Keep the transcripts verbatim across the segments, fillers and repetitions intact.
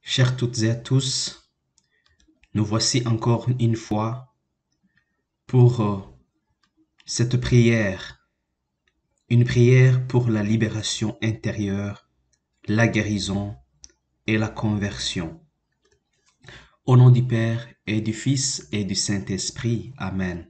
Chers toutes et à tous, nous voici encore une fois pour euh, cette prière, une prière pour la libération intérieure, la guérison et la conversion. Au nom du Père et du Fils et du Saint-Esprit. Amen.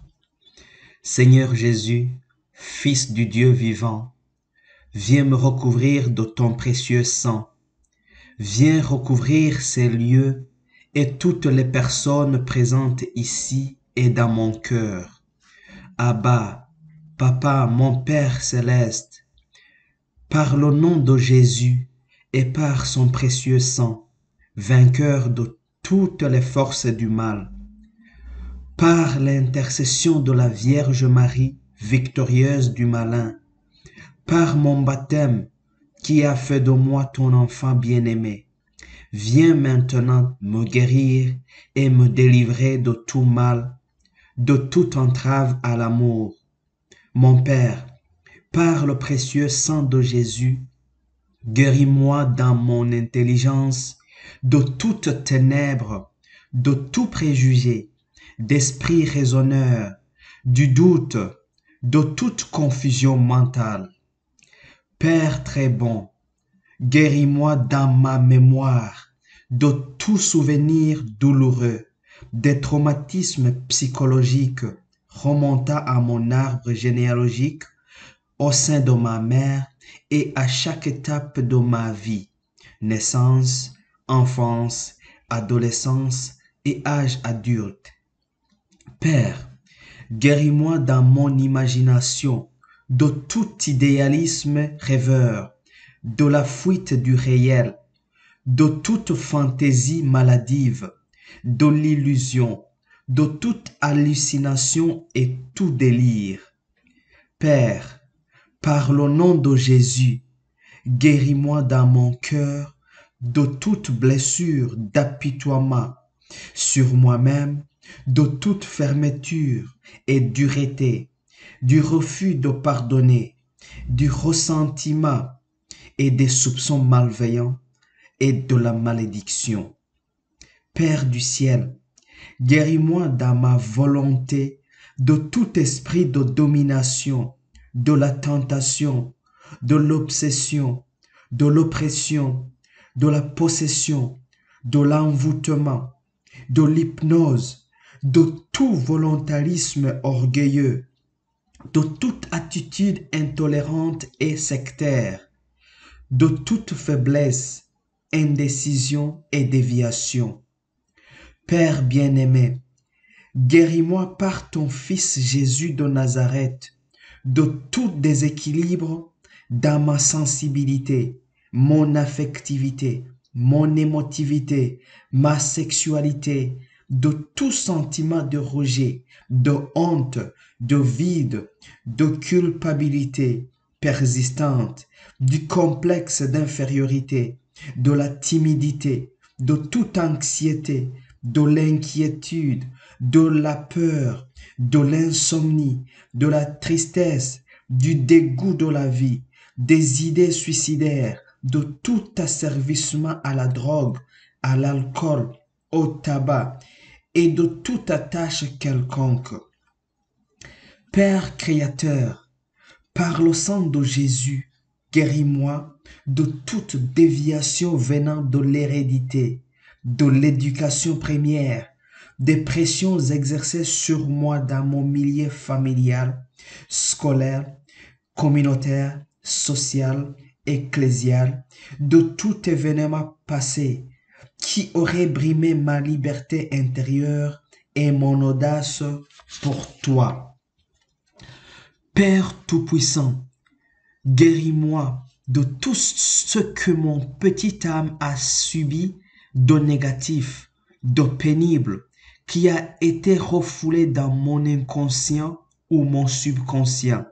Seigneur Jésus, Fils du Dieu vivant, viens me recouvrir de ton précieux sang. Viens recouvrir ces lieux et toutes les personnes présentes ici et dans mon cœur. Abba, Papa, mon Père céleste, par le nom de Jésus et par son précieux sang, vainqueur de toutes les forces du mal, par l'intercession de la Vierge Marie, victorieuse du malin, par mon baptême qui a fait de moi ton enfant bien-aimé, viens maintenant me guérir et me délivrer de tout mal, de toute entrave à l'amour. Mon Père, par le précieux sang de Jésus, guéris-moi dans mon intelligence de toute ténèbre, de tout préjugé, d'esprit raisonneur, du doute, de toute confusion mentale. Père très bon, guéris-moi dans ma mémoire de tout souvenir douloureux, des traumatismes psychologiques remontant à mon arbre généalogique au sein de ma mère et à chaque étape de ma vie, naissance, enfance, adolescence et âge adulte. Père, guéris-moi dans mon imagination de tout idéalisme rêveur, de la fuite du réel, de toute fantaisie maladive, de l'illusion, de toute hallucination et tout délire. Père, par le nom de Jésus, guéris-moi dans mon cœur de toute blessure d'apitoiement sur moi-même, de toute fermeture et dureté, du refus de pardonner, du ressentiment et des soupçons malveillants et de la malédiction. Père du ciel, guéris-moi dans ma volonté de tout esprit de domination, de la tentation, de l'obsession, de l'oppression, de la possession, de l'envoûtement, de l'hypnose, de tout volontarisme orgueilleux, de toute attitude intolérante et sectaire, de toute faiblesse, indécision et déviation. Père bien-aimé, guéris-moi par ton Fils Jésus de Nazareth de tout déséquilibre dans ma sensibilité, mon affectivité, mon émotivité, ma sexualité, de tout sentiment de rejet, de honte, de vide, de culpabilité persistante, du complexe d'infériorité, de la timidité, de toute anxiété, de l'inquiétude, de la peur, de l'insomnie, de la tristesse, du dégoût de la vie, des idées suicidaires, de tout asservissement à la drogue, à l'alcool, au tabac et de toute attache quelconque. Père créateur, par le sang de Jésus, guéris-moi de toute déviation venant de l'hérédité, de l'éducation première, des pressions exercées sur moi dans mon milieu familial, scolaire, communautaire, social, ecclésial, de tout événement passé qui aurait brimé ma liberté intérieure et mon audace pour toi. Père Tout-Puissant, guéris-moi de tout ce que mon petit âme a subi de négatif, de pénible, qui a été refoulé dans mon inconscient ou mon subconscient.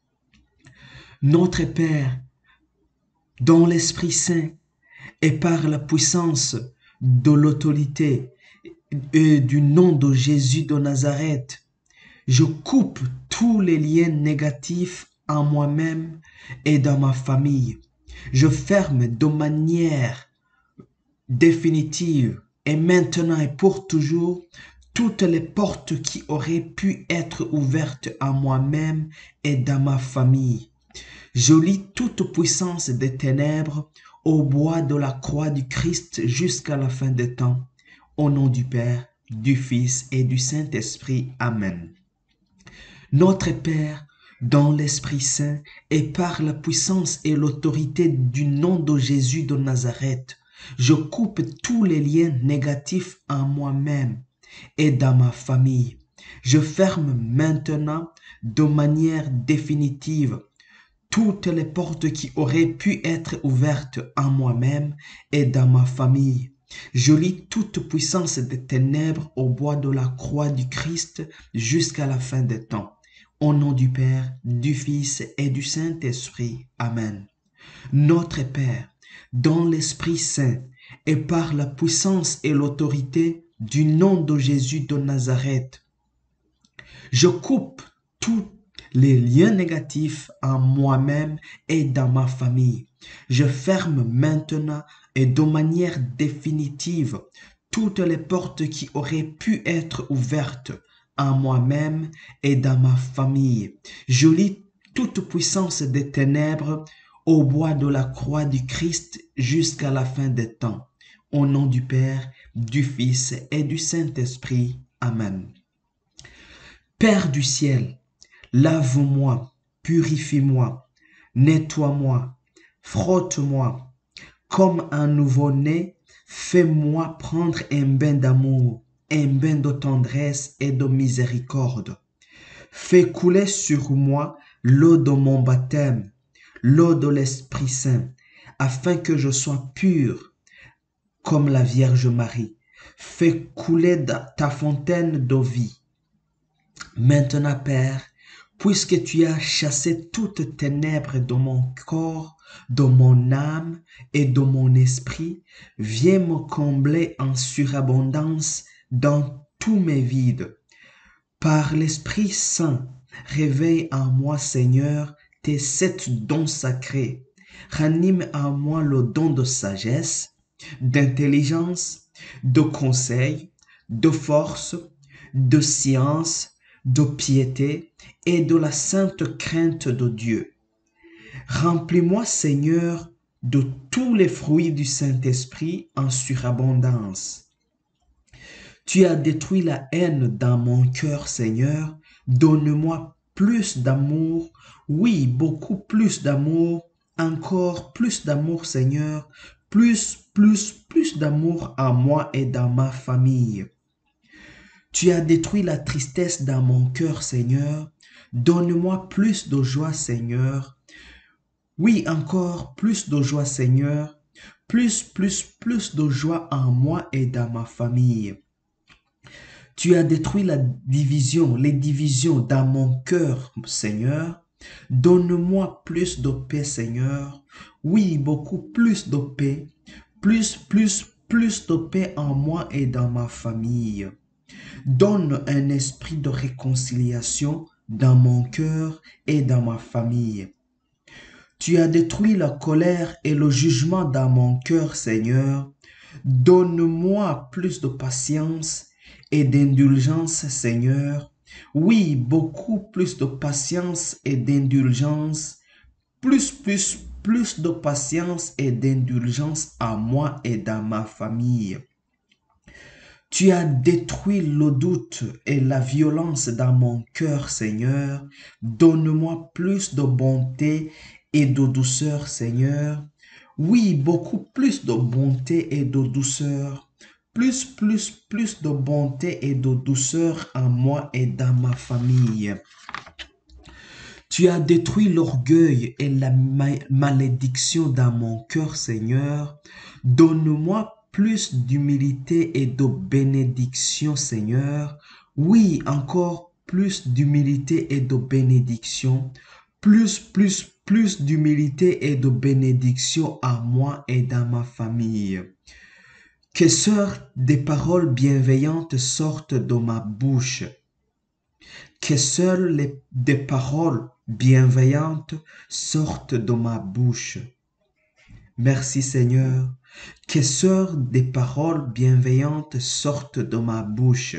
Notre Père, dans l'Esprit Saint et par la puissance de l'autorité et du nom de Jésus de Nazareth, je coupe tous les liens négatifs en moi-même et dans ma famille. Je ferme de manière définitive et maintenant et pour toujours toutes les portes qui auraient pu être ouvertes à moi-même et dans ma famille. Je lis toute puissance des ténèbres au bois de la croix du Christ jusqu'à la fin des temps. Au nom du Père, du Fils et du Saint-Esprit. Amen. Notre Père, dans l'Esprit Saint et par la puissance et l'autorité du nom de Jésus de Nazareth, je coupe tous les liens négatifs en moi-même et dans ma famille. Je ferme maintenant de manière définitive toutes les portes qui auraient pu être ouvertes en moi-même et dans ma famille. Je lis toute puissance des ténèbres au bois de la croix du Christ jusqu'à la fin des temps. Au nom du Père, du Fils et du Saint-Esprit. Amen. Notre Père, dans l'Esprit Saint et par la puissance et l'autorité du nom de Jésus de Nazareth, je coupe tous les liens négatifs en moi-même et dans ma famille. Je ferme maintenant et de manière définitive toutes les portes qui auraient pu être ouvertes en moi-même et dans ma famille. Je lis toute puissance des ténèbres au bois de la croix du Christ jusqu'à la fin des temps. Au nom du Père, du Fils et du Saint-Esprit. Amen. Père du ciel, lave-moi, purifie-moi, nettoie-moi, frotte-moi. Comme un nouveau-né, fais-moi prendre un bain d'amour, un bain de tendresse et de miséricorde. Fais couler sur moi l'eau de mon baptême, l'eau de l'Esprit Saint, afin que je sois pur comme la Vierge Marie. Fais couler ta fontaine de vie. Maintenant, Père, puisque tu as chassé toutes ténèbres de mon corps, de mon âme et de mon esprit, viens me combler en surabondance dans tous mes vides. Par l'Esprit Saint, réveille en moi, Seigneur, tes sept dons sacrés. Ranime en moi le don de sagesse, d'intelligence, de conseil, de force, de science, de piété et de la sainte crainte de Dieu. Remplis-moi, Seigneur, de tous les fruits du Saint-Esprit en surabondance. Tu as détruit la haine dans mon cœur, Seigneur. Donne-moi plus d'amour, oui, beaucoup plus d'amour, encore plus d'amour, Seigneur, plus, plus, plus d'amour en moi et dans ma famille. Tu as détruit la tristesse dans mon cœur, Seigneur. Donne-moi plus de joie, Seigneur. Oui, encore plus de joie, Seigneur. Plus, plus, plus de joie en moi et dans ma famille. Tu as détruit la division, les divisions dans mon cœur, Seigneur. Donne-moi plus de paix, Seigneur. Oui, beaucoup plus de paix. Plus, plus, plus de paix en moi et dans ma famille. Donne un esprit de réconciliation dans mon cœur et dans ma famille. Tu as détruit la colère et le jugement dans mon cœur, Seigneur. Donne-moi plus de patience et d'indulgence, Seigneur. Oui, beaucoup plus de patience et d'indulgence. Plus, plus, plus de patience et d'indulgence à moi et dans ma famille. Tu as détruit le doute et la violence dans mon cœur, Seigneur. Donne-moi plus de bonté et de douceur, Seigneur. Oui, beaucoup plus de bonté et de douceur. Plus, plus, plus de bonté et de douceur en moi et dans ma famille. Tu as détruit l'orgueil et la ma malédiction dans mon cœur, Seigneur. Donne-moi plus d'humilité et de bénédiction, Seigneur. Oui, encore plus d'humilité et de bénédiction. Plus, plus, plus d'humilité et de bénédiction à moi et dans ma famille. Que sortent des paroles bienveillantes sortent de ma bouche. Que seules les, des paroles bienveillantes sortent de ma bouche. Merci Seigneur Que sortent des paroles bienveillantes sortent de ma bouche.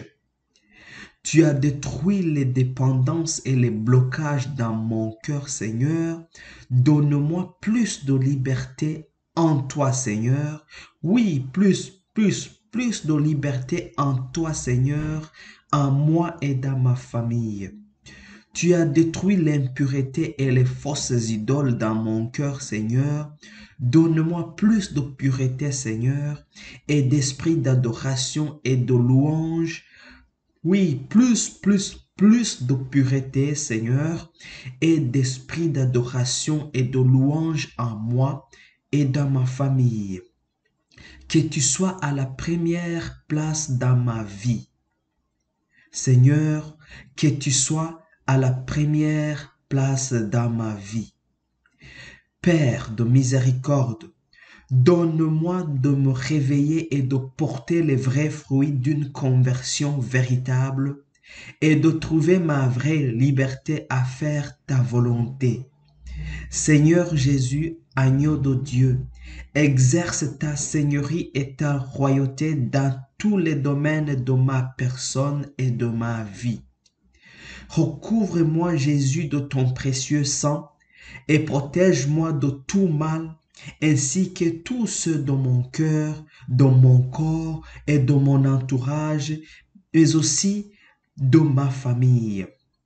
Tu as détruit les dépendances et les blocages dans mon cœur, Seigneur. Donne-moi plus de liberté en toi, Seigneur. Oui, plus, plus, plus de liberté en toi, Seigneur, en moi et dans ma famille. Tu as détruit l'impureté et les fausses idoles dans mon cœur, Seigneur. Donne-moi plus de pureté, Seigneur, et d'esprit d'adoration et de louange. Oui, plus, plus, plus de pureté, Seigneur, et d'esprit d'adoration et de louange en moi et dans ma famille. Que tu sois à la première place dans ma vie. Seigneur, que tu sois à la première place dans ma vie. Père de miséricorde, donne-moi de me réveiller et de porter les vrais fruits d'une conversion véritable et de trouver ma vraie liberté à faire ta volonté. Seigneur Jésus, agneau de Dieu, exerce ta seigneurie et ta royauté dans tous les domaines de ma personne et de ma vie. Recouvre-moi, Jésus, de ton précieux sang et protège-moi de tout mal, ainsi que tous ceux de mon cœur, de mon corps et de mon entourage, mais aussi de ma famille.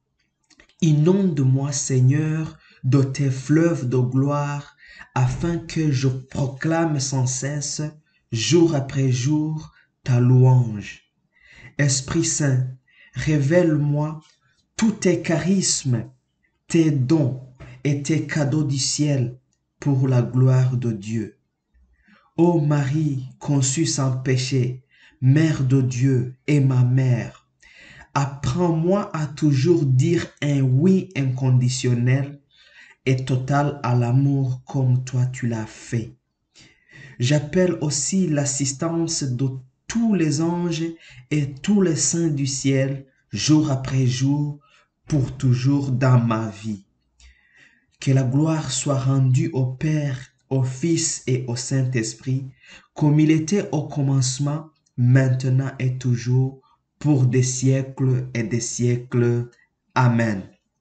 Inonde-moi, Seigneur, de tes fleuves de gloire, afin que je proclame sans cesse, jour après jour, ta louange. Esprit Saint, révèle-moi tous tes charismes, tes dons et tes cadeaux du ciel pour la gloire de Dieu. Ô Marie conçue sans péché, Mère de Dieu et ma mère, apprends-moi à toujours dire un oui inconditionnel et total à l'amour comme toi tu l'as fait. J'appelle aussi l'assistance de tous les anges et tous les saints du ciel, jour après jour, pour toujours dans ma vie. Que la gloire soit rendue au Père, au Fils et au Saint-Esprit, comme il était au commencement, maintenant et toujours, pour des siècles et des siècles. Amen.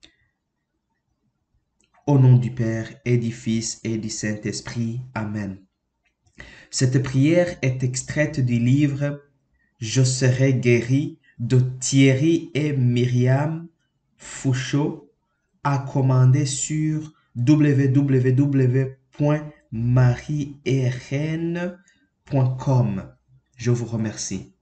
Au nom du Père et du Fils et du Saint-Esprit. Amen. Cette prière est extraite du livre « Je serai guéri » de Thierry et Myriam Fouchot, à commander sur w w w point marie et reine point com. Je vous remercie.